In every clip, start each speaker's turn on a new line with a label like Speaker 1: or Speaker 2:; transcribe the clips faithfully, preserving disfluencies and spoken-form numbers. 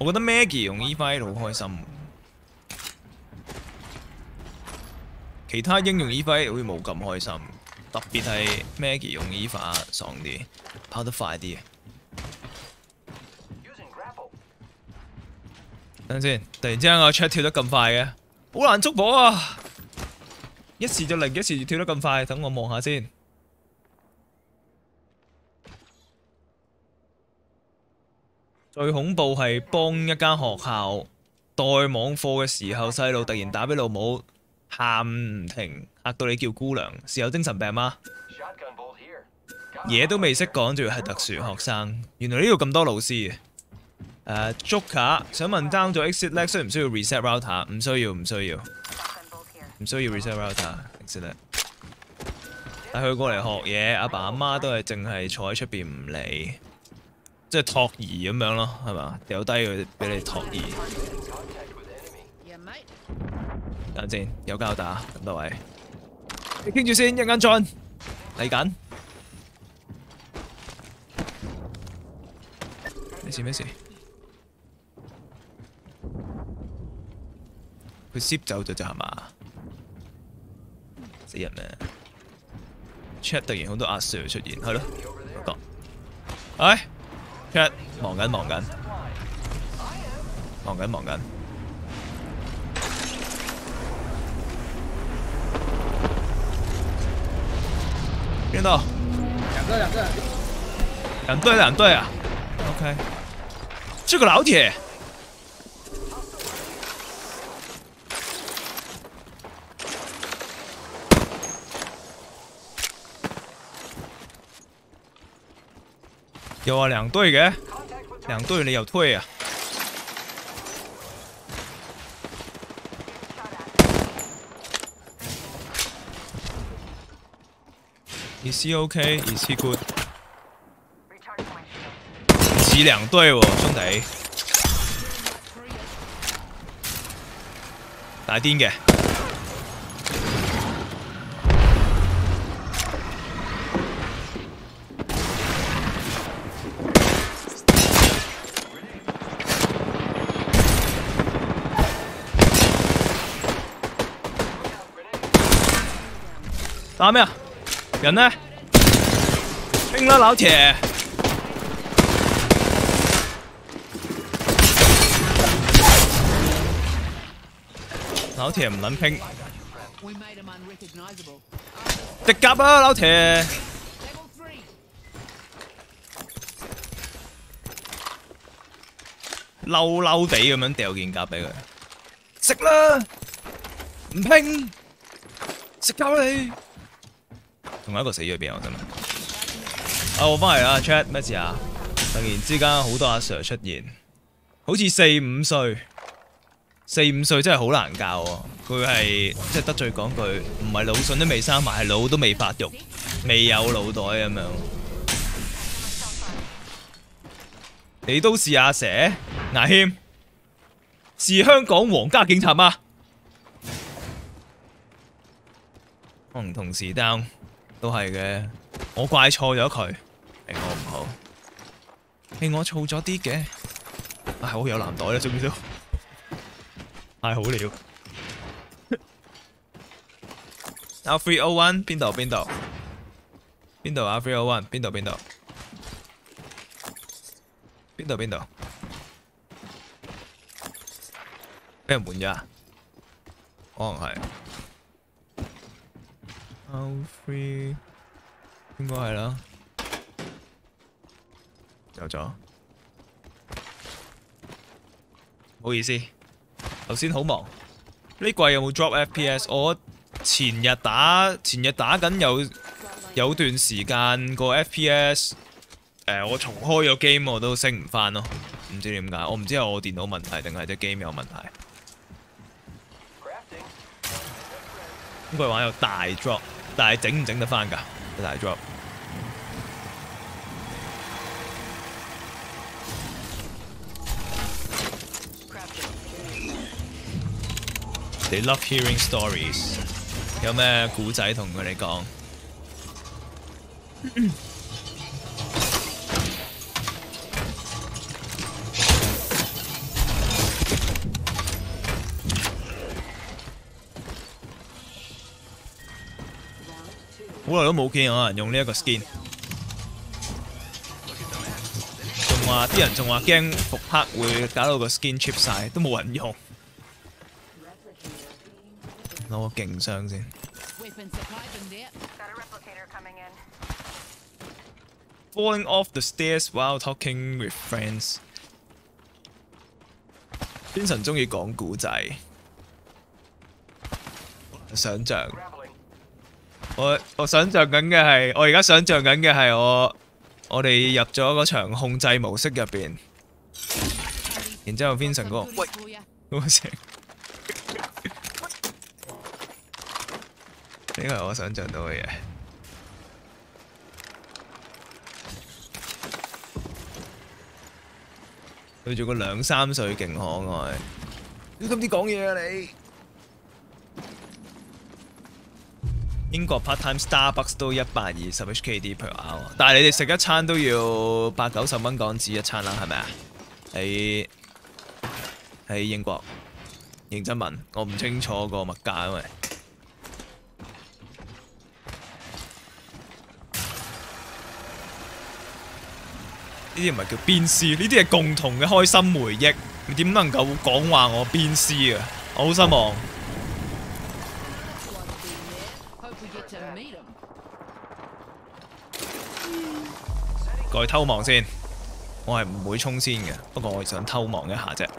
Speaker 1: 我覺得 Maggie 用 E 快好開心，其他英用 E 快好似冇咁開心，特別係 Maggie 用 E 快爽啲，跑得快啲。等陣先，突然之間個 chat 跳得咁快嘅，好難捉摸啊！一時就零，一時就跳得咁快，等我望下先。最恐怖係幫一間學校代網課嘅時候，細路突然打俾老母，喊唔停，嚇到你叫姑娘，是有精神病嗎？嘢都未識講，仲要係特殊學生。原來呢度咁多老師嘅。誒 Joker 想問 down 咗 exit lag 需唔需要 reset router？ 唔需要，唔需要，唔需要 reset router。exit lag。帶佢過嚟學嘢，阿爸阿媽都係淨係坐喺出邊唔理。即係托兒咁樣咯，係嘛？掉低佢俾你托兒。等陣先，有交打，咁多位，你傾住先，一陣間 join 嚟緊。咩事咩事？佢攝走咗咋係嘛？死人咩 ？chat 突然好多阿 Sir 出現，係咯，嗰個，哎。chat 忙緊忙緊，忙緊忙緊。邊度？兩個兩個。兩隊兩隊啊 ？OK。這個老鐵。有啊，兩隊嘅，兩隊你又退啊？Is he okay? Is he good? 似兩隊喎，兄弟，大癲嘅。打咩啊？人呢？拼啦，老鐵！老鐵唔撚拼，直夾啊，老鐵！嬲嬲地咁樣掉件甲俾佢，食啦！唔拼，食鳩你！仲有一個死咗邊啊！真係。啊，我翻嚟啦 ，chat 咩事啊？突然之間好多阿 Sir 出現，好似四五歲，四五歲真係好難教喎。佢係即係得罪講句，唔係腦筍都未生埋，係腦都未發育，未有腦袋咁樣。你都是阿蛇，牙謙，是香港皇家警察嗎？可能同時 down。都係嘅，我怪錯咗佢，係我唔好，係我錯咗啲嘅，唉，好有藍袋啦，終於都太好了。Now three oh one 邊度邊度邊度啊 ？three oh one 邊度邊度邊度邊度？俾人換咗啊？可能係。Out free 應該係啦，走咗。唔好意思，頭先好忙。呢季有冇 drop F P S？ 我前日打前日打緊有有段時間個 F P S， 誒、呃、我重開咗 game 我都升唔返咯，唔知點解。我唔知係我電腦問題定係隻 game 有問題。呢季玩有大 drop。但係整唔整得翻㗎？大 drop。They love hearing stories。有咩古仔同佢哋講？ 好耐都冇見有人用呢一個 skin， 仲話啲人仲話驚復刻會搞到個 skin cheap 晒，都冇人用。攞個勁傷先。Falling off the stairs while talking with friends。邊神中意講古仔，想像。我我想像緊嘅係，我而家想像緊嘅係我我哋入咗嗰場控制模式入邊，然之後 Vincent 嗰個喂嗰個聲，呢個係我想像到嘅嘢。佢做個兩三歲勁可愛，小心啲講嘢啊你！英國 part time Starbucks 都一百二十 H K D per hour， 但係你哋食一餐都要八九十蚊港紙一餐啦，係咪啊？喺喺英國，認真問，我唔清楚個物價，因為呢啲唔係叫鞭屍，呢啲係共同嘅開心回憶。你點能夠講話我鞭屍啊？我好失望。過去偷望先，我係唔會衝先嘅，不過我想偷望一下啫。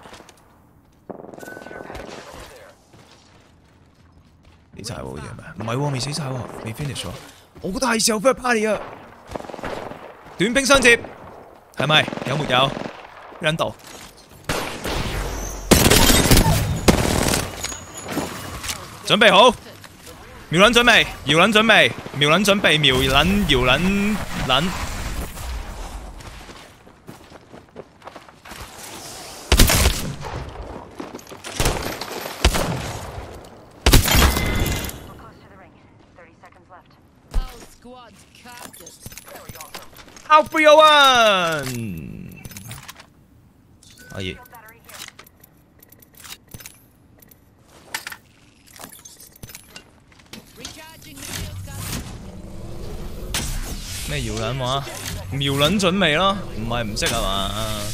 Speaker 1: 死晒喎，好似係咪？唔係喎，未死晒喎，未 finish 喎。我覺得係時候 third party 啊！短兵相接，係咪？有沒有？邊度？準備好，瞄撚準備，搖撚準備，瞄撚準備，瞄撚搖撚撚。Out for your one！ 可以。咩搖撚話？瞄撚準備咯，唔係唔識係嘛？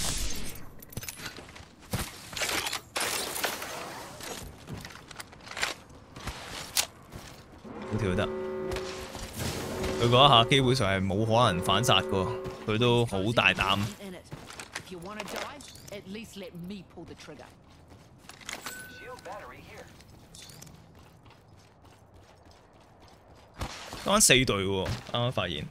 Speaker 1: 好跳得。佢嗰一下基本上係冇可能反殺噶，佢都好大膽。啱啱四隊喎，啱啱發現。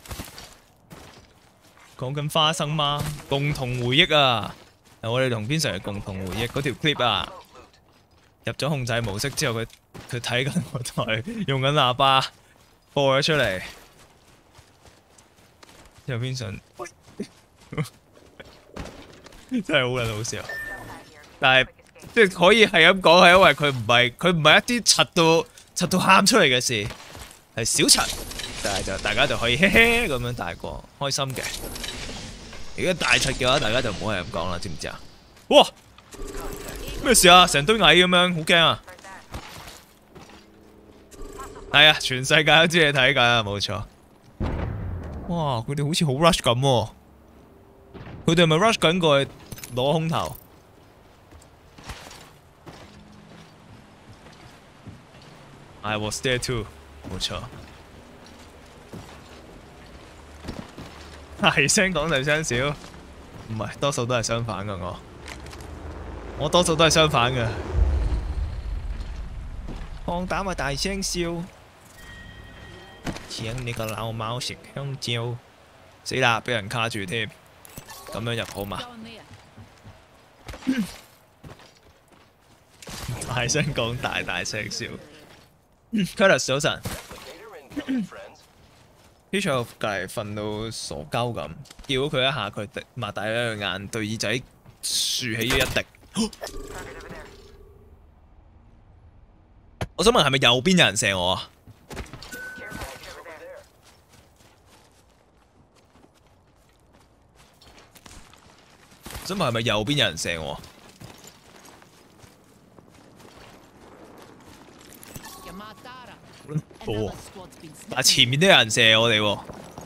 Speaker 1: 講緊花生嗎？共同回憶啊！我哋同邊成日共同回憶嗰條 clip 啊！入咗控制模式之後，佢佢睇緊我台，用緊喇叭。播咗出嚟，之後邊上真係好撚好笑，但係即係可以係咁講，係因為佢唔係佢唔係一啲柒到柒到喊出嚟嘅事，係小柒，但係就大家就可以嘿嘿咁樣大過，開心嘅。如果大柒嘅話，大家就唔好係咁講啦，知唔知啊？哇！咩事啊？成堆蟻咁樣，好驚啊！係啊，全世界都知你睇緊啊，冇錯。哇，佢哋好似好 rush 咁喎，佢哋係咪 rush 緊過去攞空投？I was there too， 冇錯。大聲講大聲少，唔係多數都係相反噶我，我多數都係相反噶。放膽咪大聲笑。請你個老貓食香蕉，死啦！俾人卡住添，咁樣入好嘛？大聲講大大聲笑。Curtis 早晨 ，Peach 隔離瞓到傻鳩咁，叫咗佢一下，佢擘大咗對眼，對耳仔豎起咗一滴。我想問係咪右邊有人射我啊？想問係咪右邊有人射我？ 波，但前面都有人射我哋喎。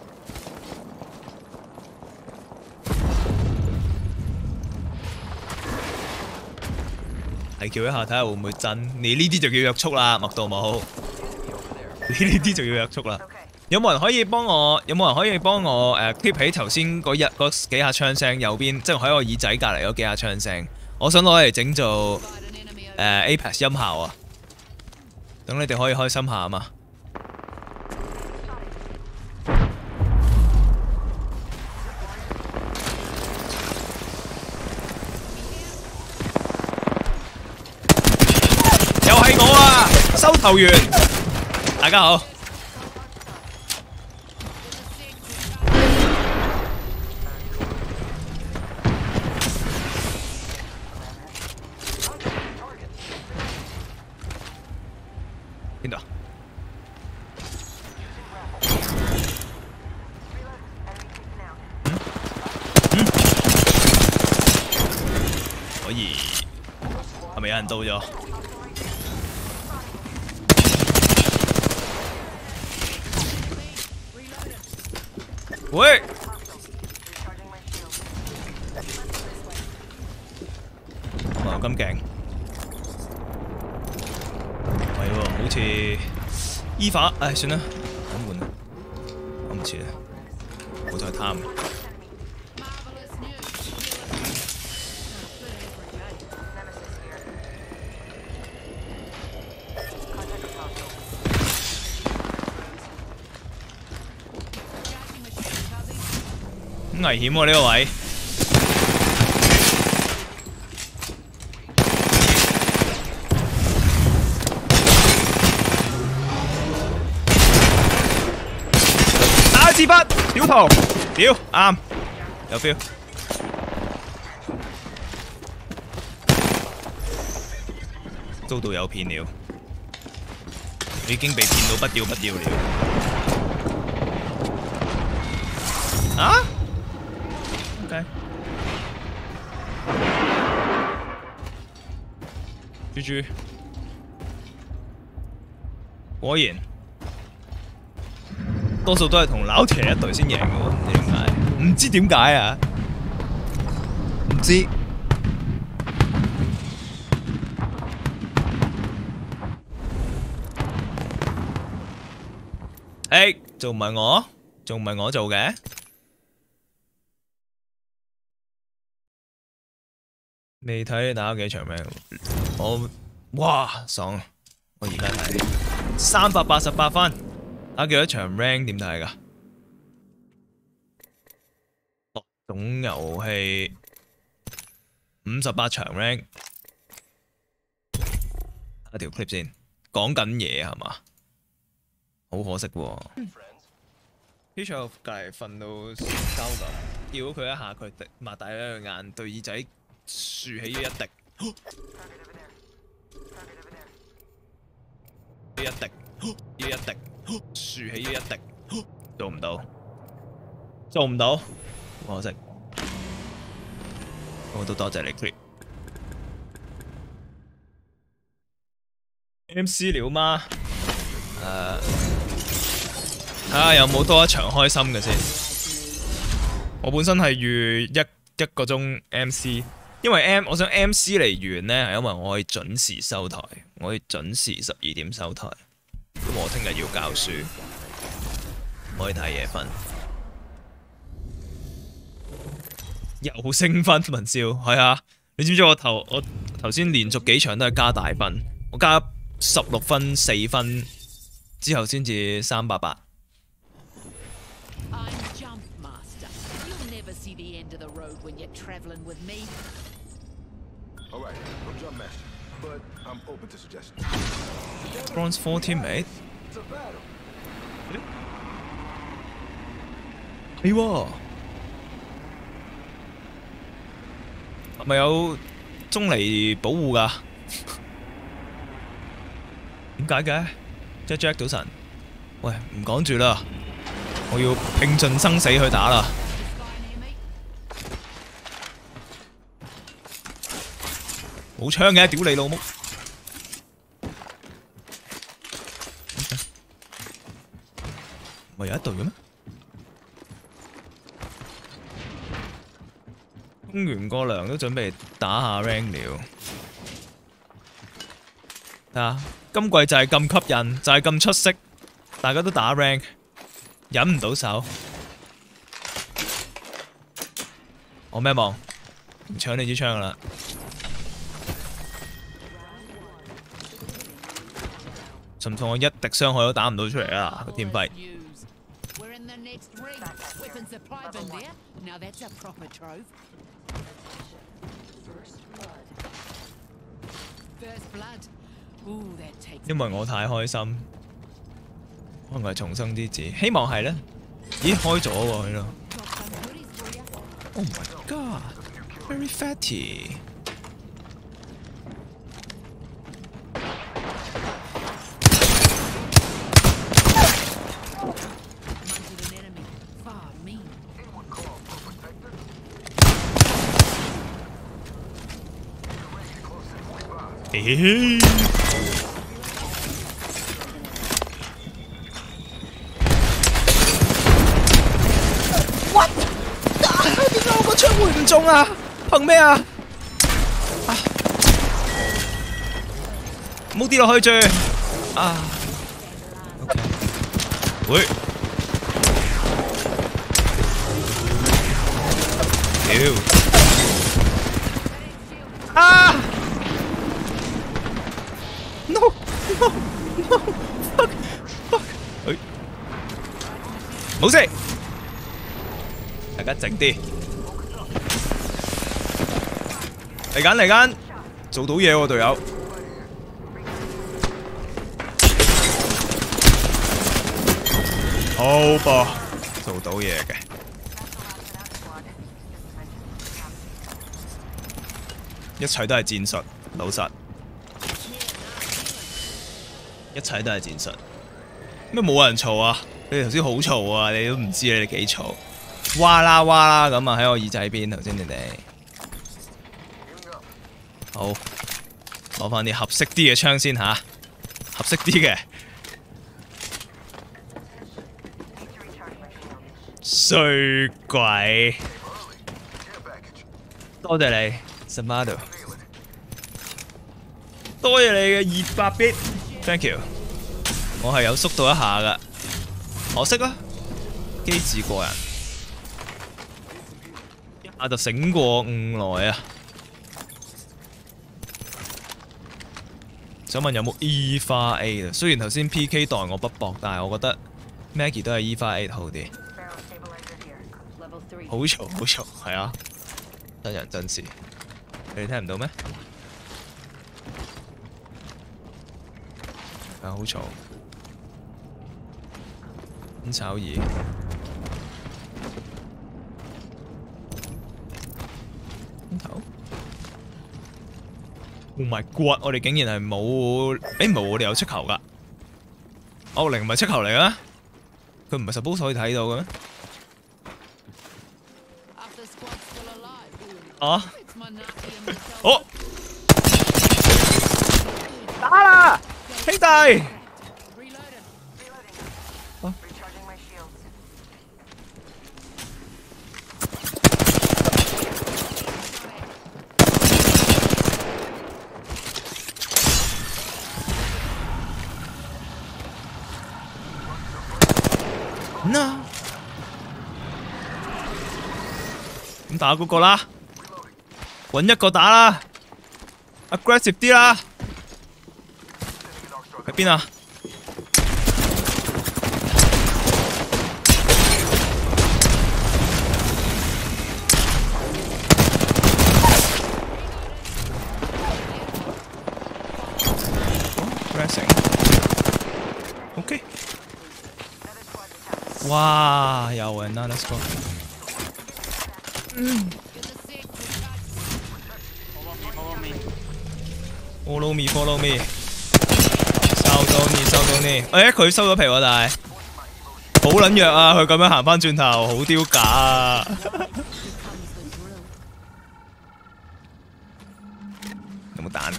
Speaker 1: 係叫一下睇下會唔會震？你呢啲就叫約束啦，麥道姆。你呢啲就要約束啦。有冇人可以幫我？有冇人可以幫我誒 keep 起頭先嗰一嗰幾下槍聲？右邊即係喺我耳仔隔離嗰幾下槍聲。我想攞嚟整做誒、呃、Apex 音效啊！等你哋可以開心下啊嘛。又係我啊！收頭員，大家好。邊度？嗯嗯，可以，係咪有人到咗？喂！哇，咁勁！係喎，好似依法，唉，算啦，等換啦，我唔切啦，冇再貪。危險喎呢個位。打一支筆，屌圖，屌啱，有 feel。遭到有騙了，已經被騙到不掉不掉了。啊？ OK， G G， 果然多數都係同撈鐵一隊先贏嘅喎，唔知點解？唔知點解啊？唔知。誒，仲唔係我？仲唔係我做嘅？ 未睇你打咗幾場咩？我哇爽！我而家睇三百八十八分，打幾多場 rank 點睇㗎？各種遊戲五十八場 rank， 一條 clip 先，講緊嘢係嘛？好可惜喎。Peach 隔離瞓到鳩咁，叫咗佢一下，佢擘大咗對眼，對耳仔。 豎起咗一滴，呢一滴，呢一滴，豎起咗一滴，做唔到，做唔到，可惜。我都多謝你 clip。M C 了嗎？誒，睇下有冇多一場開心嘅先。我本身係預一一個鐘 M C。 因為 M 我想 M C 嚟完呢，係因為我可以準時收台，我可以準時十二點收台。咁我聽日要教書，唔可以太夜瞓。又升分文少，係啊！你知唔知我頭我頭先連續幾場都係加大分，我加十六分四分之後先至三百八。
Speaker 2: Alright, I'm jump master, but I'm open to suggestions.
Speaker 1: Bronze four teammate. 係喎，係咪有中嚟保護㗎？點解嘅 ？Jack Jack 早晨，喂，唔講住啦，我要拼盡生死去打啦！冇槍嘅，屌你老母！ 我有一隊嘅咩？沖完個涼都準備打下 rank 了。睇下今季就係咁吸引，就係、是、咁出色，大家都打 rank， 忍唔到手。我咩望？唔搶你支槍啦！甚至我一滴傷害都打唔到出嚟啦，個天輝。因為我太開心，可能係重生之子，希望係咧。咦，開咗喎佢咯 ！Oh my god，very fatty。咦？What？ 點解我個槍會唔中啊？憑咩啊？啊！唔好跌落去住啊 ！OK， 喂，屌！啊！ No no no fuck fuck！ 哎，冇事，大家靜啲。嚟緊嚟緊，做到嘢喎隊友。好噃，做到嘢嘅。一切都係戰術，老實。 一切都係戰術，咩冇人嘈啊？你哋頭先好嘈啊！你都唔知你哋幾嘈，哇啦哇啦咁啊！喺我耳仔邊頭先你哋，好攞翻啲合適啲嘅槍先吓，合適啲嘅，衰鬼！多謝你 ，Samado， 多謝你嘅二百 bit。 Thank you， 我係有縮到一下噶，可惜啦，機智過人，一下就醒過悟來啊！想問有冇 E 花 A 啊？雖然頭先 P K 待我不薄，但係我覺得 Maggie 都係 E 花 A 好啲。好嘈好嘈，係啊，真人真事，你哋聽唔到咩？ 啊！好嘈，咁炒嘢，頭 ，Oh my god！ 我哋竟然係冇，誒冇我哋有出球㗎，奧靈唔係出球嚟嘅咩？佢唔係 suppose 可以睇到嘅咩？啊！哦，打啦！ 兄弟，啊！嗱，咁打嗰個啦，搵一個打啦 ，aggressive 啲啦。 喺邊啊？Pressing，OK。哇，有人啦 ，Let's go。嗯。Follow me, follow me。 收到你，收到你。誒，佢收咗皮喎，但係好撚弱啊！佢咁樣行翻轉頭，好丟架啊！有冇蛋？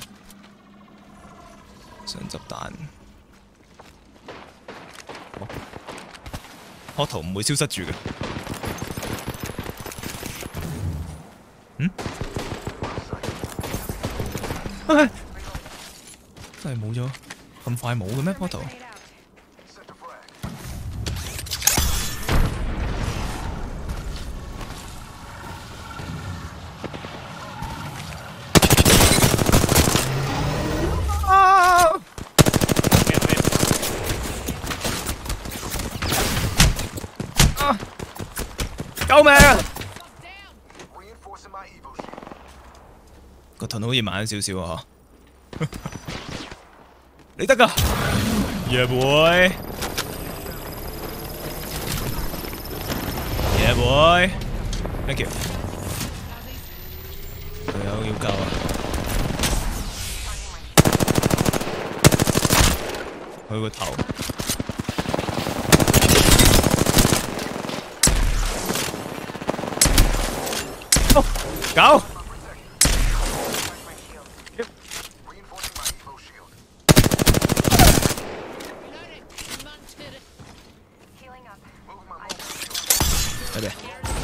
Speaker 1: 想執蛋。 ，portal 唔會消失住嘅。嗯？唉真係冇咗，咁快冇嘅咩 portal？救命啊！個盾好似慢少少啊！你得㗎，Yeah boy，Yeah boy，Thank you。隊友要救啊！佢個頭。搞！嚟嚟，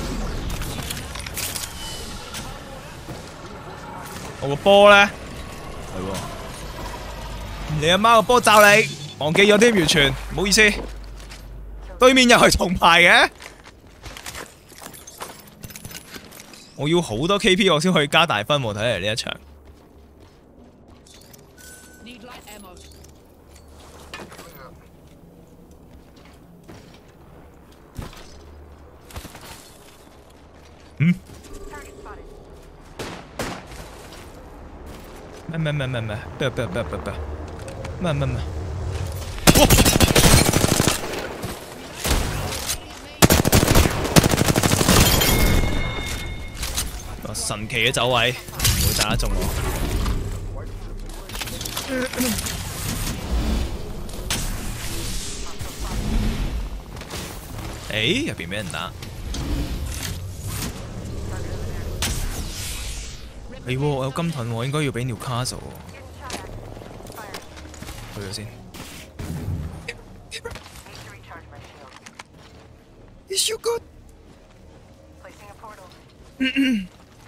Speaker 1: 我個波咧，係喎，你阿媽個波罩你，忘記咗添，完全唔好意思。對面又係銅牌嘅。我要好多 K P 我先可以加大分喎，睇嚟呢一場。嗯？咩咩咩咩咩？不要不要不要不要不要！咩咩咩？神奇嘅走位，唔會炸得中我。誒，入邊俾人打。係喎，我有金盾喎，應該要俾 Newcastle 喎。去咗先。Is you good？ 嗯嗯。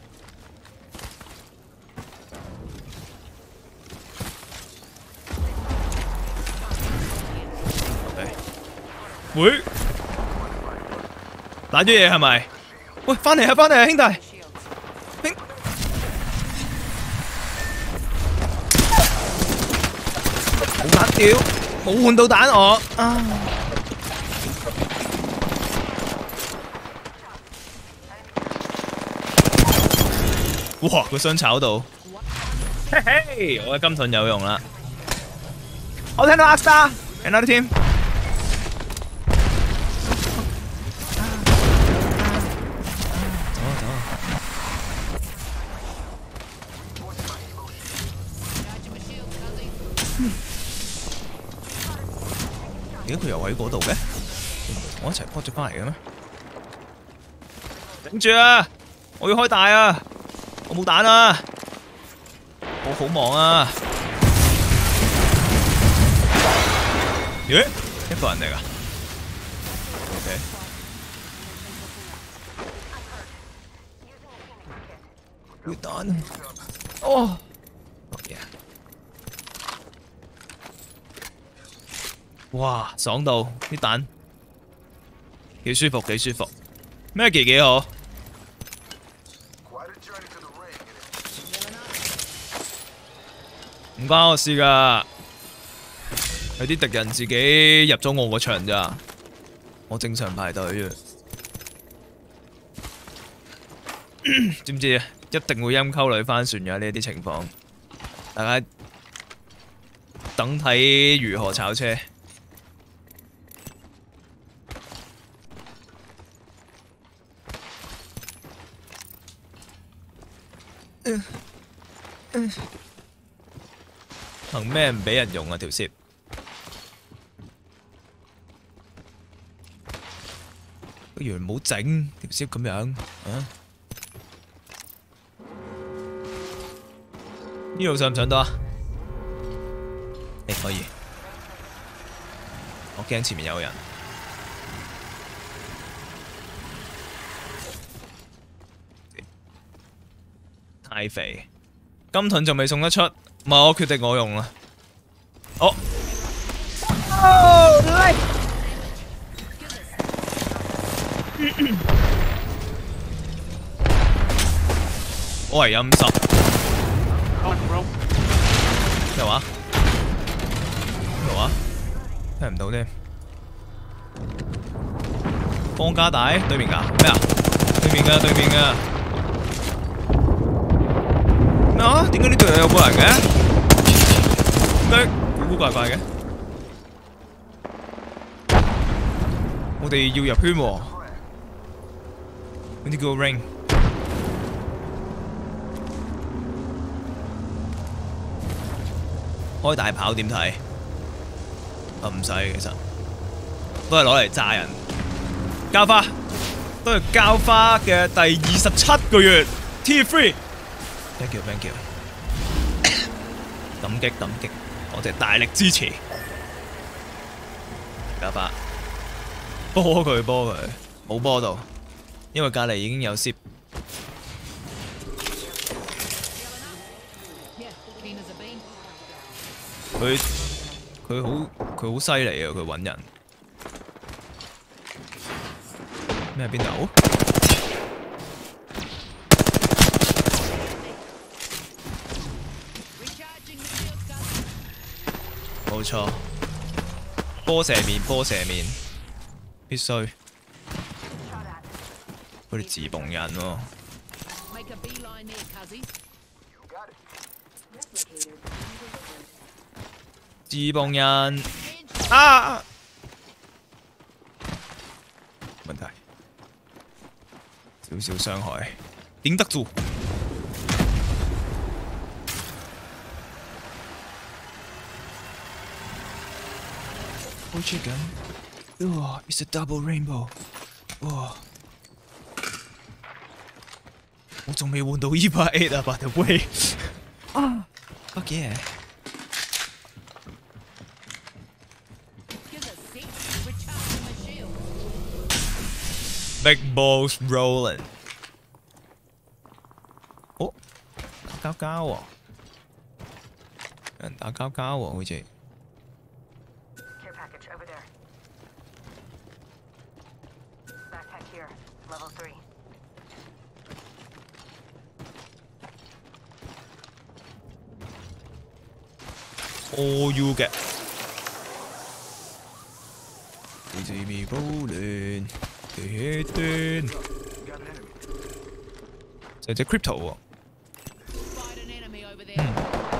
Speaker 1: 喂，打咗嘢係咪？喂，翻嚟啊，翻嚟啊，兄弟！兄，冇彈掉，冇換到彈我啊！哇，個箱炒到，嘿嘿，我嘅金盾有用啦！我聽到阿 Star，another team。點解佢又喺嗰度嘅？我一齊撲咗翻嚟嘅咩？頂住啊！我要開大啊！我冇彈啊！我好忙啊！咦？一個人嚟㗎 ？OK。要彈！哦！哇，爽到啲蛋，幾舒服幾舒服。Maggie 幾好，唔關我事㗎，係啲敵人自己入咗我個場咋，我正常排隊嘅。知唔知啊？一定會陰溝女翻船㗎呢啲情況，大家等睇如何炒車。嗯嗯，憑咩唔俾人用啊條攝？不如唔好整條攝咁樣啊！呢度上唔上到啊？誒可以，我驚前面有人。 太肥。金盾仲未送得出，唔係我決定我用啦。哦，我係陰濕。咩話？咩話？聽唔到添。邦加大對面㗎咩啊？對面㗎對面㗎。咩啊？點解呢度又有個人嘅？點解古古怪怪嘅？我哋要入圈喎。嗰啲叫 ring。開大炮點睇？啊唔使其實，都係攞嚟炸人。膠花都係膠花嘅第二十七個月 T 三。Thank you thank you。感激感激，我哋大力支持。膠花，波佢波佢，冇波到，因為隔離已經有攝。佢佢好佢好犀利啊！佢揾人咩邊度？冇錯，波射面波射面，必須佢哋自蹦人喎。自蹦人啊！問題少少傷害，頂得住。好似緊，哇 ！It's a double rainbow， 哇！我仲未換到 E 八 eight 啊 ，by the way。啊 ！fuck yeah！ Big balls rolling。哦，打交交喎，有人打交交喎，好似。All you get。你知未保亂？斷斷，就隻 crypto 喎。嗯。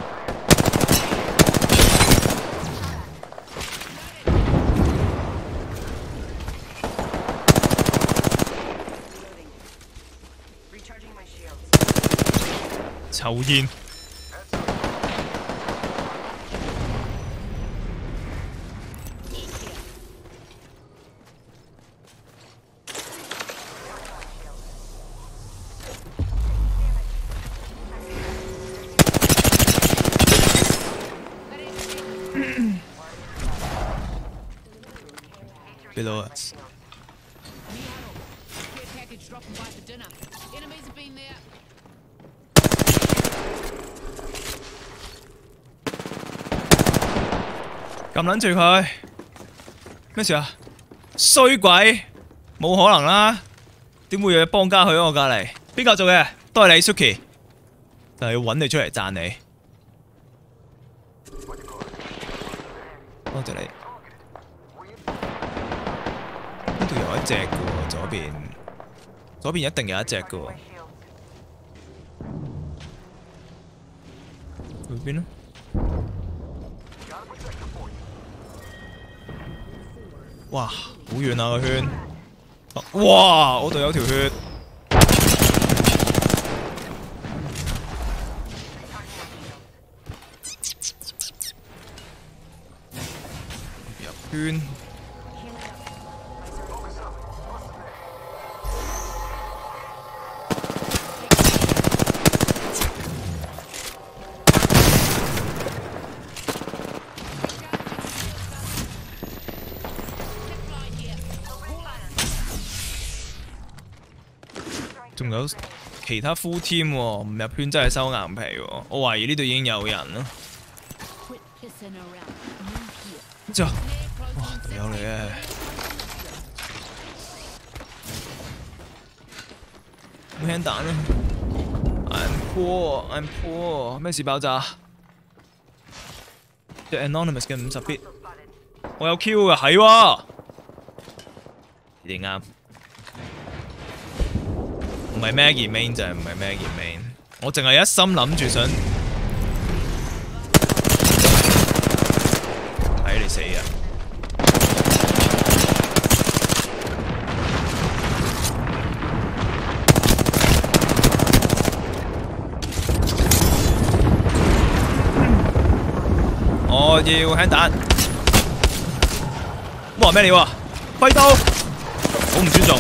Speaker 1: 抽煙。Below us。撳撚住佢，咩事啊？衰鬼，冇可能啦！點會有幫家去喺我隔離？邊個做嘅？都係你 Suki， 就係要揾你出嚟讚你。多謝你。呢度有一隻嘅喎，左邊，左邊一定有一隻嘅喎。去邊呢？哇，好遠啊個圈！哇，我度有條血。入圈。仲有其他 full team 喎，唔入圈真係收硬皮喎。我懷疑呢度已經有人啦。之後，哇，隊友嚟嘅。冇輕彈啊 ！I'm poor, I'm poor。咩事爆炸？隻 Anonymous 嘅五十 bit， 我有 Q 㗎，係喎。你哋啱。唔係 Maggie main 就係唔係 Maggie main， 我淨係一心諗住想睇你死啊！我要輕彈。哇咩料啊？揮刀，好唔尊重。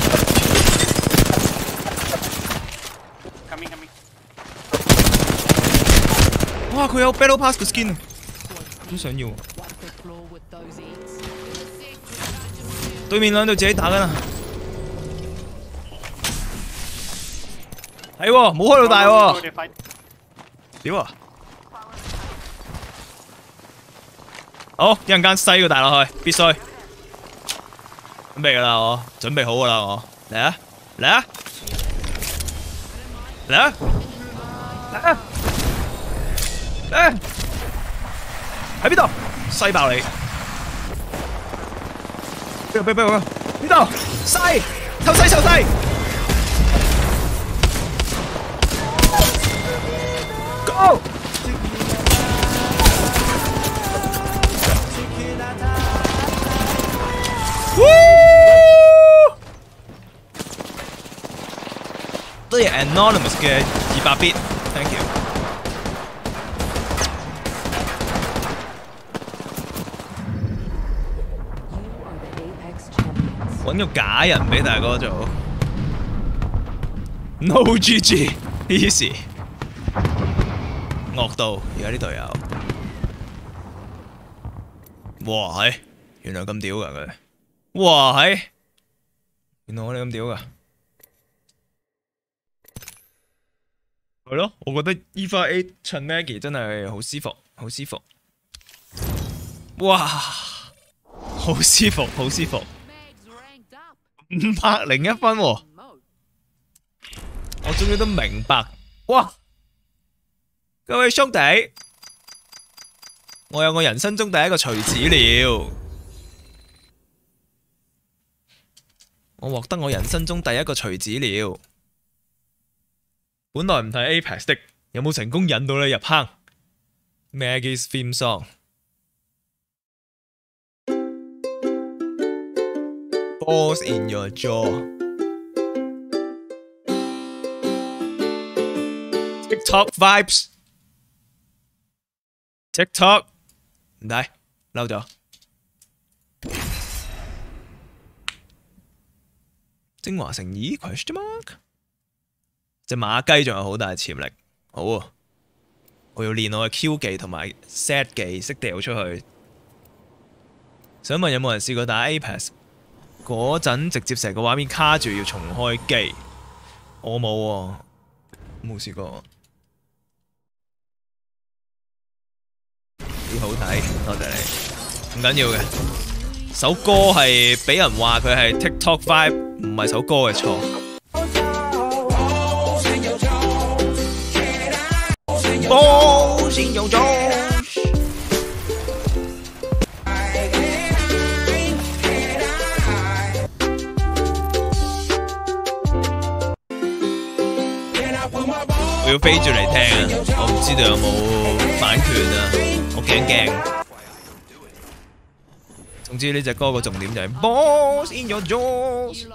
Speaker 1: 哇！佢有 Battle Pass 嘅 skin， 好想要。對面兩隊自己打緊啊！係喎，冇開到大喎。屌啊！好，一陣間西個大落去，必須。準備㗎啦，我準備好㗎啦，我嚟啊嚟啊嚟啊嚟啊！誒，喺邊度？西爆你！邊度？邊度？邊度？邊度？西！臭西！臭西 ！Go！ 多謝 Anonymous 嘅二百 bit，thank you。揾個假人俾大哥做 ，No G G easy， 惡到而家啲隊友，哇係，原來咁屌㗎佢，哇係，原來我哋咁屌㗎，係咯，我覺得 Eva eight 襯 Maggie 真係好舒服，好舒服，哇，好舒服，好舒服。五百零一分喎、哦，我終於都明白，哇！各位兄弟，我有我人生中第一個錘子了，我獲得我人生中第一個錘子了。本來唔睇 Apex 的，有冇成功引到你入坑 ？Maggie's theme song。Balls in your jaw. TikTok vibes. TikTok 唔睇，嬲咗。精華誠意 question mark。隻馬雞仲有好大潛力，好啊！我要練我嘅 Q 技同埋 set 技，識掉出去。想問有冇人試過打 Apex？嗰陣直接成個畫面卡住要重開機，我冇喎，冇試過。幾好睇，多謝你。唔緊要嘅，首歌係俾人話佢係 TikTok vibe， 唔係首歌嘅錯。波先有咗。我要飛住嚟聽啊！我唔知道有冇版權啊，我驚驚。總之呢隻歌個重點就係 Balls in your jaws。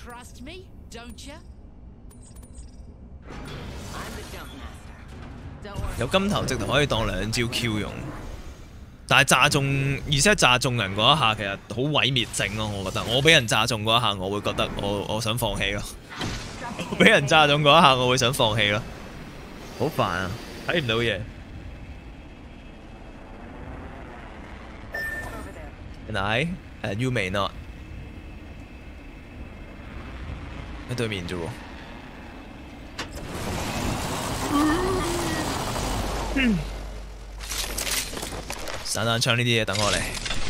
Speaker 1: 有金頭直頭可以當兩招 Q 用，但係炸中，而且炸中人嗰一下其實好毀滅性咯，我覺得。我俾人炸中嗰一下，我會覺得我我想放棄咯。我俾人炸中嗰一下，我會想放棄咯。好煩啊！睇唔到嘢。And I, and you may not。喺對面啫喎。 散彈槍呢啲嘢等我嚟。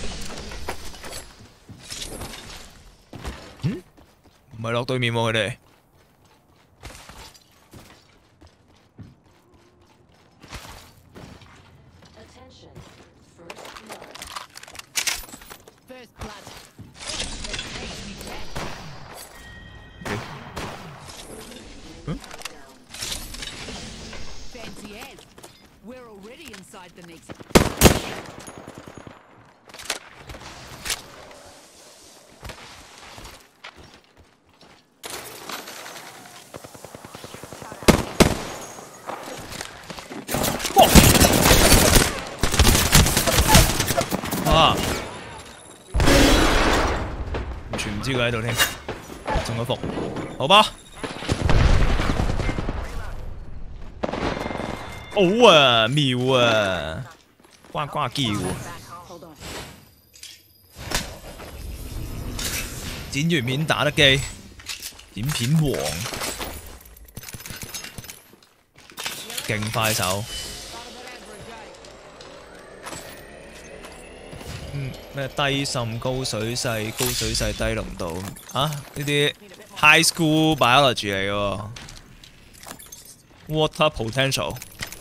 Speaker 1: 嗯？唔係落對面喎佢哋。嗯？
Speaker 3: We're already inside the next.
Speaker 1: 哇！完全唔知佢喺度添，中咗伏，好吧。好啊，妙啊，呱呱叫。剪完片打得機，剪片王，勁快手。嗯，咩低滲高水勢、高水勢低濃度啊？呢啲 high school biology 嚟嘅喎 ，water potential。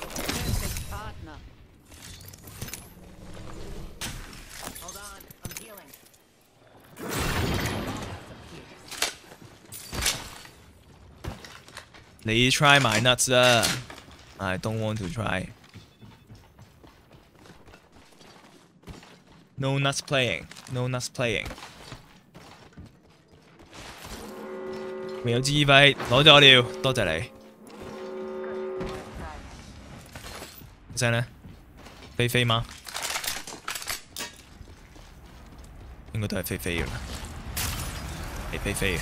Speaker 1: 你 try my nuts 啊 ！I don't want to try. No nuts playing. No nuts playing. 未有智慧，攞咗我了，多謝你。聲呢？飛飛嗎？應該都係飛飛嘅啦，係飛飛嘅。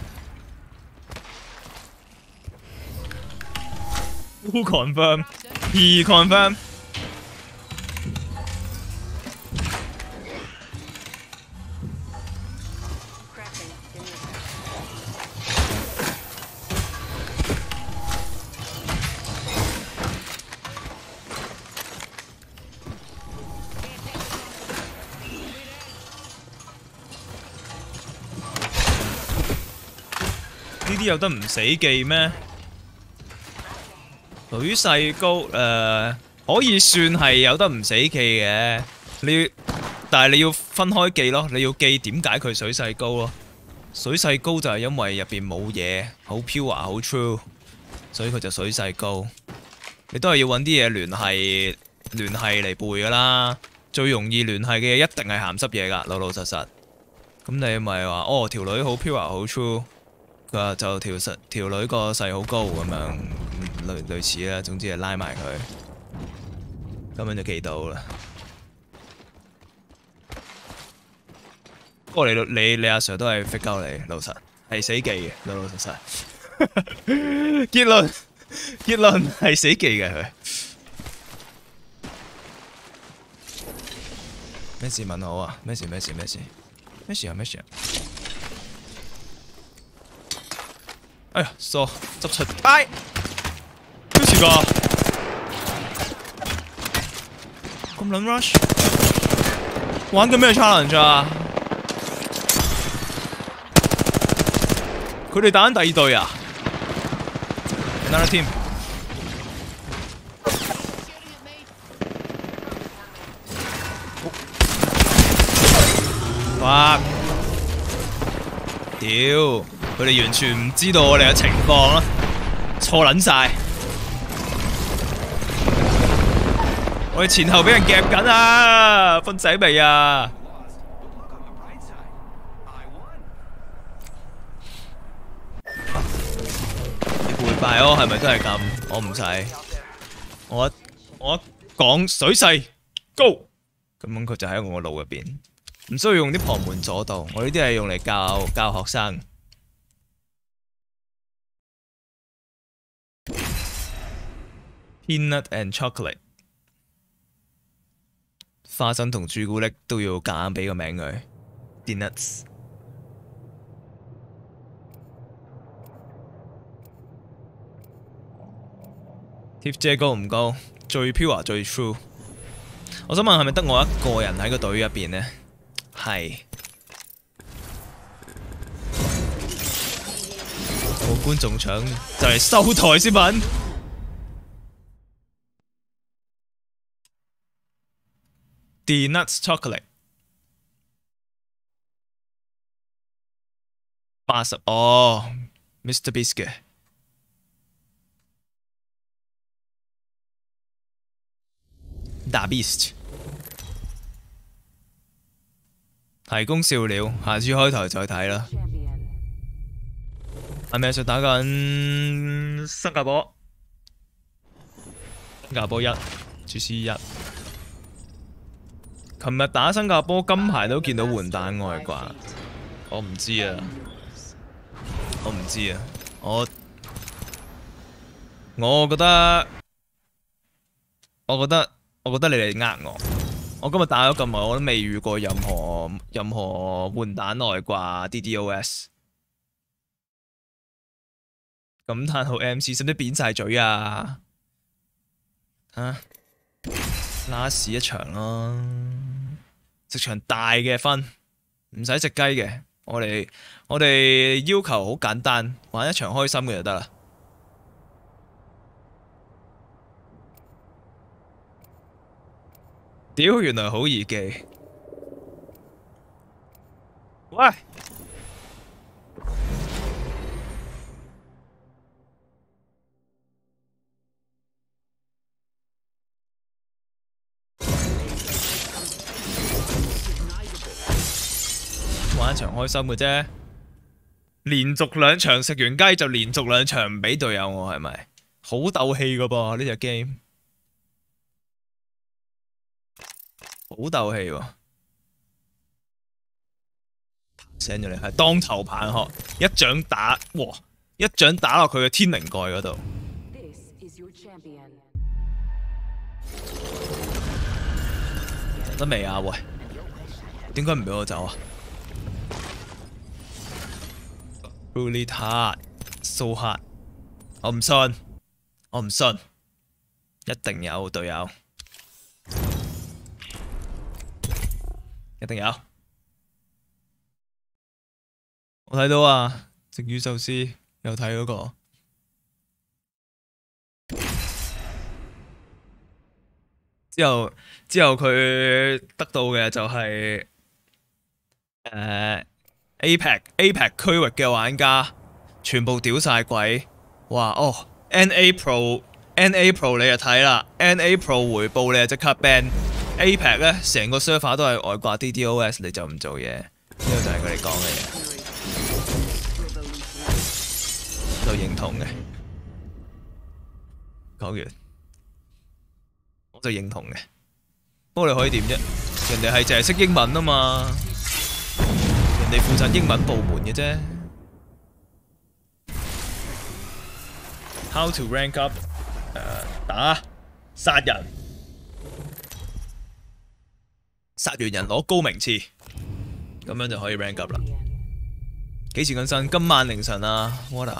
Speaker 1: Who confirm? He confirm. 呢啲有得唔死記咩？ 水勢高誒、呃，可以算係有得唔死記嘅。你但係你要分開記咯，你要記點解佢水勢高咯。水勢高就係因為入邊冇嘢，好 pure 好 true， 所以佢就水勢高。你都係要揾啲嘢聯繫聯繫嚟背㗎啦。最容易聯繫嘅嘢一定係鹹濕嘢㗎，老老實實。咁你咪話哦，條女好 pure 好 true， 佢話就條實條女個勢好高咁樣。 類類似啦，總之係拉埋佢，咁樣就記到啦。不過你你你阿 Sir 都係 fit 鳩你，老實係死記嘅，老老實實。結論結論係死記嘅佢。咩事問好啊？咩事咩事咩事？咩事啊咩事啊？哎呀，傻執出街。 咩事㗎？咁撚 rush， 玩緊咩 challenge 啊？佢哋打緊第二隊啊 ？Another team。哇！屌！佢哋完全唔知道我哋嘅情況啦，錯撚晒。 我哋前後俾人夾緊啊！瞓仔未啊？回敗咯，係咪都係咁？我唔使，我我講水勢高，咁樣佢就喺我個腦入邊，唔需要用啲旁門左道。我呢啲係用嚟教教學生。Peanut and chocolate。 花生同朱古力都要夾硬俾個名佢 ，Peanuts。Tiff 姐高唔高？ 最 pure 最 true。我想問係咪得我一個人喺個隊入邊呢？係。冇觀眾搶，就嚟收台先品。The Nuts Chocolate 八十哦 ，Mister Beast 嘅。打 Beast 提供笑料，下次開台再睇啦。係咪就打緊新加坡？新加坡一 ，G C 一。琴日打新加坡金牌都見到換蛋外掛，我唔知啊，我唔知啊，我我覺得，我覺得。我覺得你哋呃我，我今日打咗咁耐，我都未遇過任何任何換蛋外掛 D D O S。感嘆號 M C 使唔使扁晒嘴啊？啊，拉屎一場咯，食場大嘅分，唔使食雞嘅。我哋我哋要求好簡單，玩一場開心嘅就得啦。屌，原來好易記。喂，玩一場開心嘅啫。連續兩場食完雞就連續兩場唔俾隊友我係咪？好鬥氣噶噃呢隻 game。好鬥氣喎！醒咗你係當頭棒喝，一掌打，哇！一掌打落佢嘅天靈蓋嗰度。得未啊？喂，點解唔俾我走啊 ？Really hard, so hard！ 我唔信，我唔信，一定有隊友。一定有，我睇到啊！食魚壽司有睇嗰個，之後之後佢得到嘅就係誒 APAC APAC 區域嘅玩家全部屌晒鬼，話哦 N A Pro N A Pro 你就睇啦 ，N A Pro 回報你就即刻 ban。APAC 咧，成個 server 都係外掛 D D O S， 你就唔做嘢，呢個就係佢哋講嘅嘢，就認同嘅。講完，我就認同嘅。不過你可以點啫？人哋係淨係識英文啊嘛，人哋負責英文部門嘅啫。How to rank up？ 誒、呃，打殺人。殺完人攞高名次，咁樣就可以 rank up 啦。幾時更新？今晚凌晨啊 ，Water。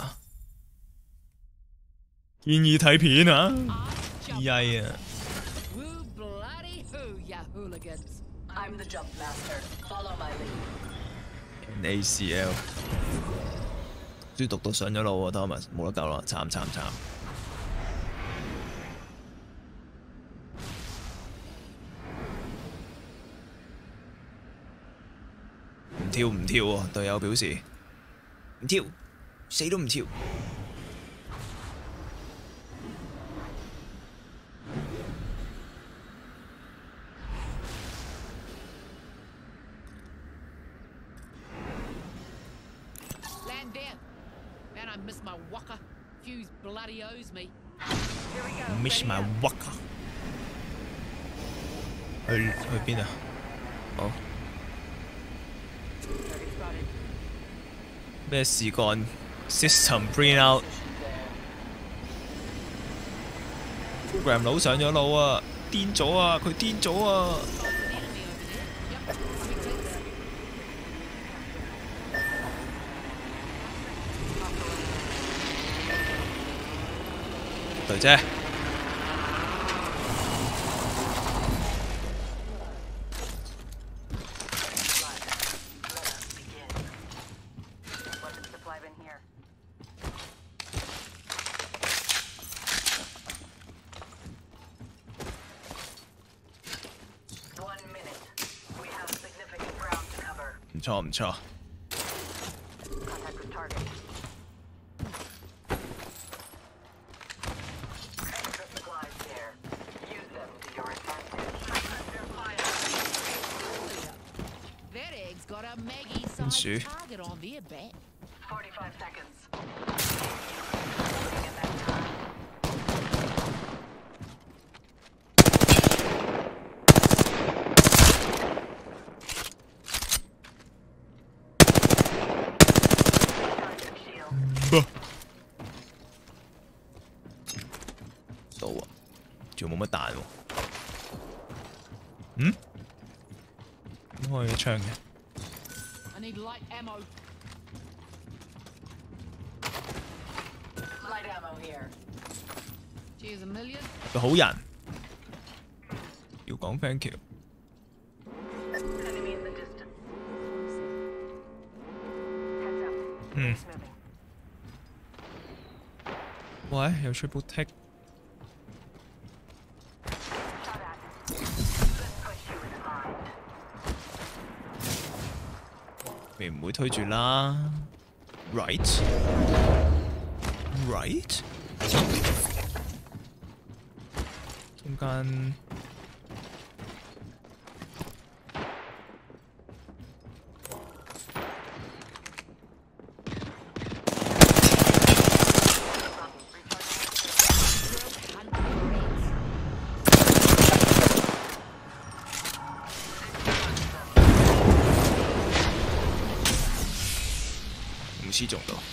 Speaker 1: 建議睇片啊 ，E I 啊。N A C L。書讀到上咗腦喎 ，Thomas 冇得救啦，慘慘慘。唔跳唔跳喎，隊友表示唔跳，死都唔跳。Miss my walker。去去邊啊？好。咩事幹 ？System bring out program 佬上咗腦啊！癲咗啊！佢癲咗啊！隊姐， 錯唔錯。番薯。到啊，仲冇乜彈喎。嗯？點開嘅槍嘅？
Speaker 3: I need light ammo. Light ammo here. Cheers a million.
Speaker 1: 個好人要講 thank you。嗯。喂，有 triple tick。你唔會推住啦 ，right right。中間唔黐中到。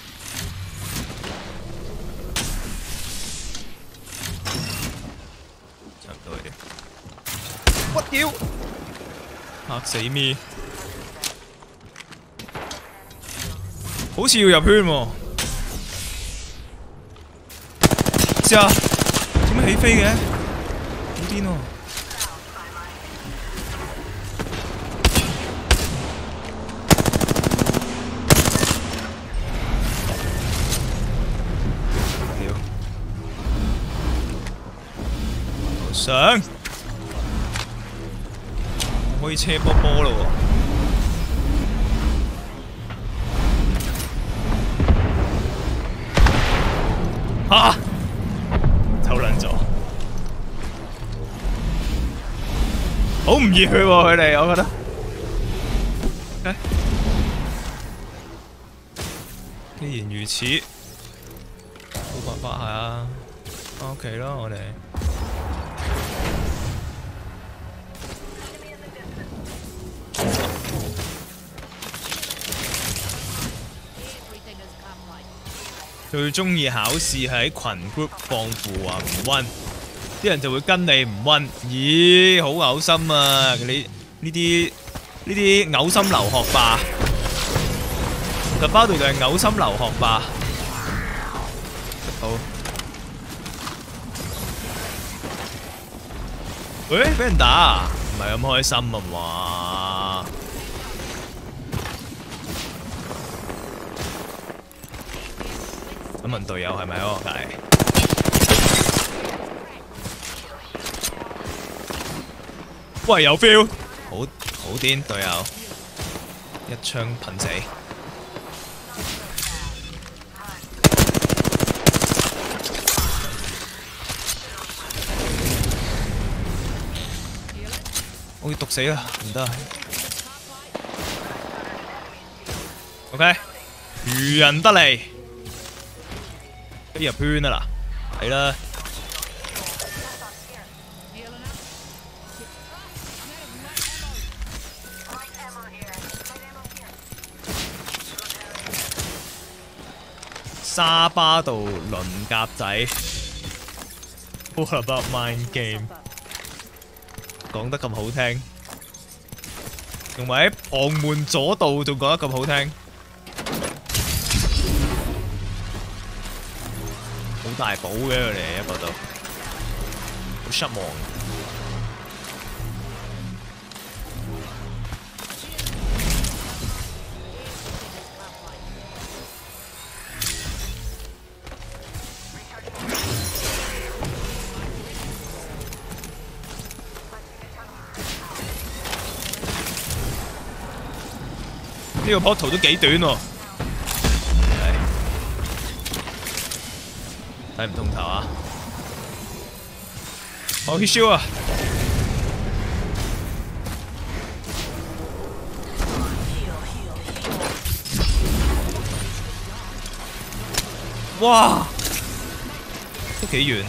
Speaker 1: 屈屌！嚇死咪！好似要入圈喎、啊，試下做咩起飛嘅？好癲喎！屌！上！ 可以車波波咯喎！嚇！走撚咗，好唔熱血喎佢哋，我覺得。Okay. 既然如此，冇辦法係啊，翻屋企啦我哋。 最中意考試係喺群 group 放負話唔温，啲人就會跟你唔温。咦，好嘔心啊！你呢啲呢啲嘔心流學霸，就包隊就係嘔心流學霸。好，喂，俾人打啊！唔係咁開心啊嘛〜 咁問隊友係咪嗰個計？喂，有 feel， 好好癲隊友，一槍噴死。我要毒死啦，唔得。OK， 漁人得嚟。 飛入圈啊嗱，係啦。沙巴度輪甲仔 ，What about mind game？ 講得咁好聽，同埋喺旁門左道仲講得咁好聽。 好大寶嘅佢哋一個都，好失望。 個 portal 都幾短喎，睇唔通頭啊！我 hit shield 啊！哇，都幾遠。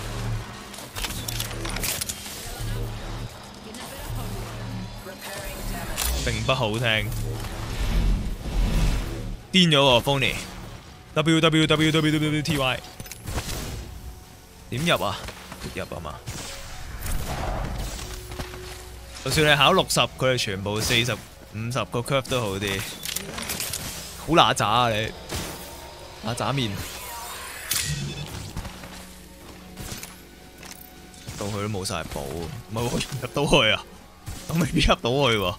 Speaker 1: 並不好聽，癲咗喎 ，Phony。W W W W W T Y 點入啊？入啊嘛！就算你考六十，佢哋全部四十五十個 curve 都好啲。好乸渣啊你！乸渣面。到去都冇晒寶，唔係我入到去啊！我未必入到去喎。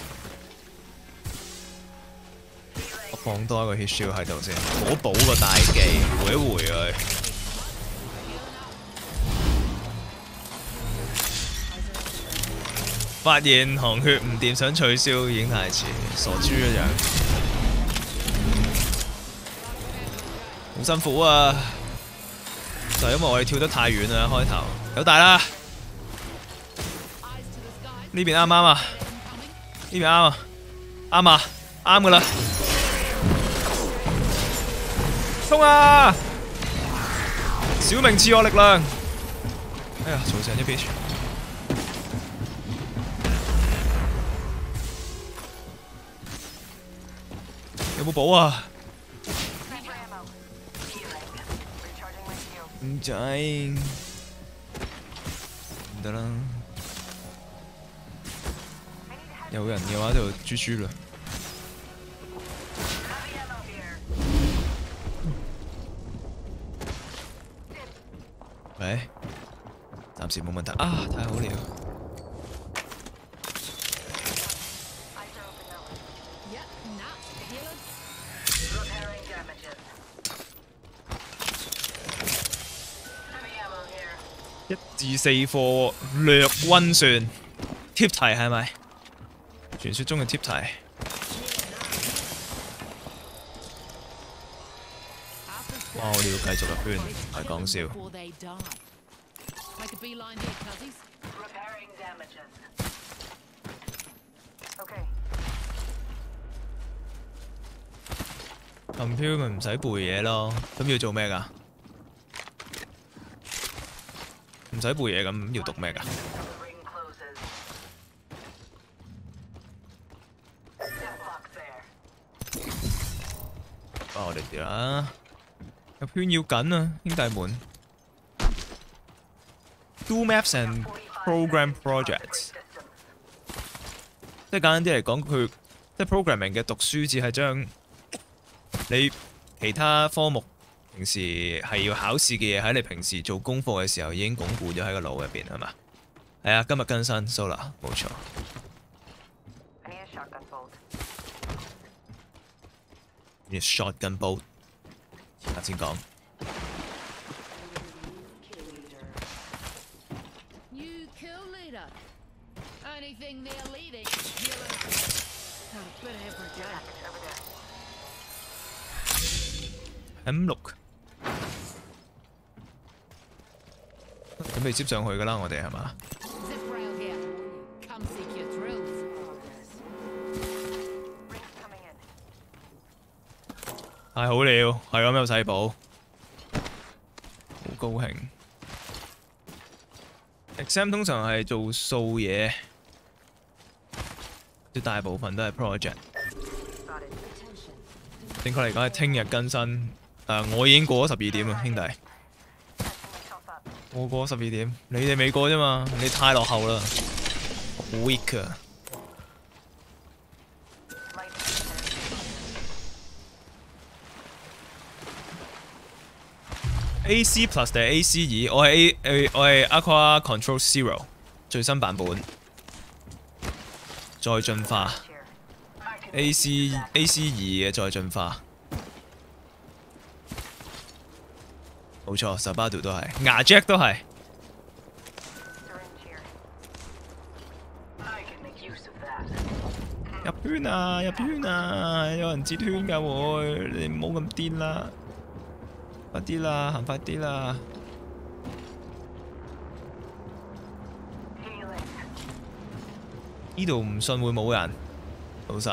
Speaker 1: 我放多一個 hit shield 喺度先，補補個大技，回一回佢。發現行血唔掂，想取消已經太遲，傻豬一樣。好辛苦啊！就係因為我哋跳得太遠啦，開頭有大啦。呢邊啱唔啱啊？呢邊啱啊？啱啊？啱噶啦！衝啊！小明賜我力量。哎呀，嘈成一邊。有冇補啊？唔使，唔得啦。有人嘅話就 G G 啦。喂，暫時冇問題啊！太好了。一至四課略溫算，貼題係咪？傳說中嘅貼題。哇！我哋要繼續入圈，唔係講笑。撳飄咪唔使背嘢咯，咁要做咩㗎？唔使背嘢咁要讀咩㗎？幫我哋啲啦，入圈要緊啊，兄弟們。Do maps and program projects， 即係簡單啲嚟講，佢即係 programming 嘅讀書只係將你其他科目平時係要考試嘅嘢喺你平時做功課嘅時候已經鞏固咗喺個腦入邊係嘛？係啊，今日更新 Solar 冇錯。need shotgun bolt， 而家先講。M 六，準備接上去㗎啦，我哋係嘛？太好了，係咁有細寶，好高興。exam 通常係做數嘢，即大部分都係 project。正確嚟講係聽日更新。誒，我已經過咗十二點啦，兄弟。我過咗十二點，你哋未過啫嘛？你太落後啦 ，weak 啊！ A C Plus 定係 A C 二？我係 A A 我係 Aqua Control Zero 最新版本，再進化 A C A C 二嘅再進化。 冇錯 ，Sabado 都係，牙 Jack 都係。 入圈啊！入圈啊！有人截圈㗎會，你唔好咁癲啦！快啲啦，行快啲啦！呢度唔信會冇人，老實。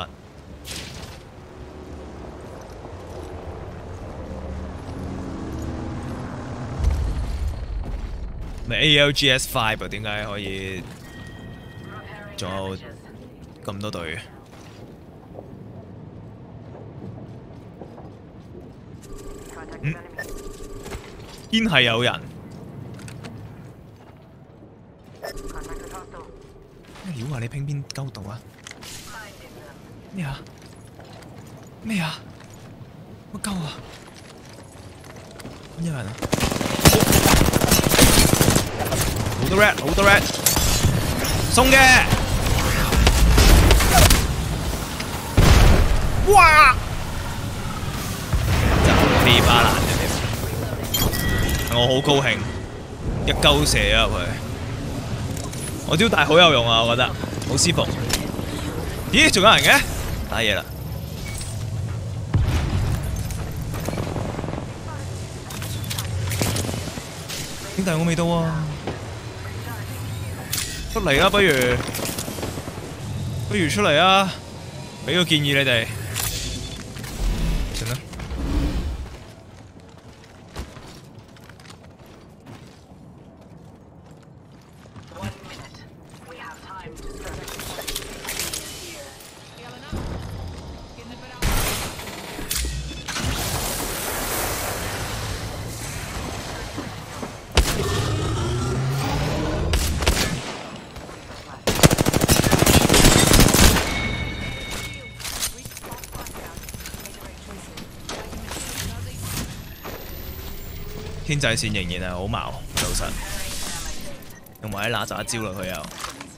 Speaker 1: 咪 A L G S 五啊？點解可以仲有咁多隊？嗯，堅係有人。咩料啊？你拼邊鳩度啊？咩啊？咩啊？乜鳩啊？邊有人啊？好多 red， 好多 red， 送嘅。哇！真係飛巴爛嘅添，我好高興，一鳩射咗入去。我招大好有用啊，我覺得好舒服。咦，仲有人嘅？打嘢啦！兄弟，我未到啊！出嚟啦，不如不如出嚟啊！俾個建議你哋。算啦。天際線仍然係好矛，老實，同埋喺嗱喳招落去又，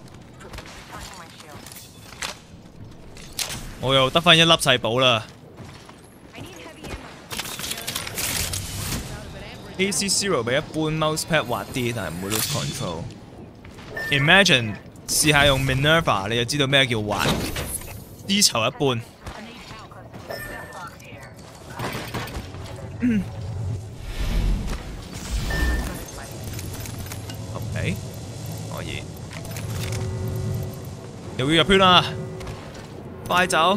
Speaker 1: 我又得返一粒細寶啦。A C Zero 比一般 mousepad 滑啲，但係唔會 lose control。Imagine 試下用 Minerva， 你就知道咩叫滑，絲綢一般。嗯 OK， 可以。又要入圈啦，快走！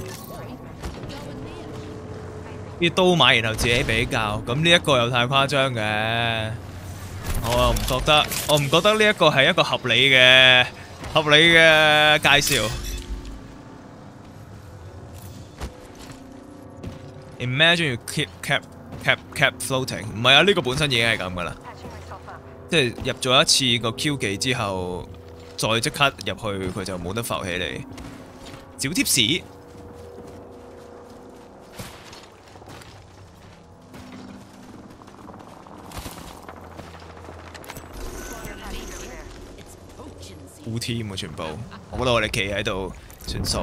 Speaker 1: 啲刀買然後自己比較，咁呢一個又太誇張嘅，我又唔覺得，我唔覺得呢一個係一個合理嘅合理嘅介紹。Imagine you keep kept kept kept floating， 唔係啊，呢個本身已經係咁噶啦。即係入咗一次個 Q 技之後，再即刻入去佢就冇得浮起嚟。小貼士。full team 啊，全部。我覺得我哋企喺度算數。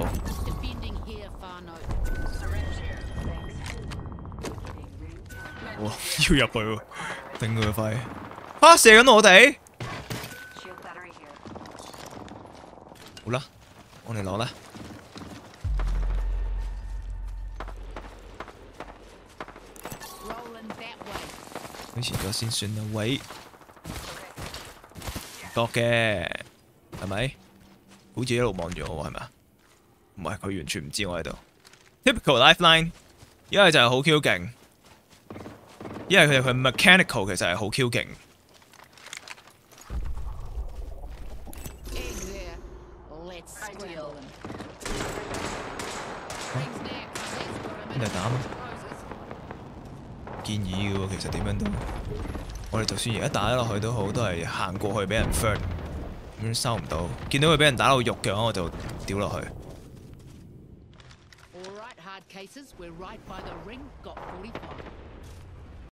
Speaker 1: 哇！要入去喎，頂佢個肺！啊！射緊我哋！好啦，我哋攞啦。推前咗先算啦，喂！唔覺嘅，係咪？好似一路望住我係咪啊？唔係，佢完全唔知我喺度。Typical lifeline， 一係就係好 Q 勁，一係佢哋佢 mechanical 其實係好 Q 勁。邊度打啊？建議嘅喎，其實點樣都，我哋就算而家打咗落去都好，都係行過去俾人 flirt， 咁收唔到。見到佢俾人打到肉嘅話，我就掉落去。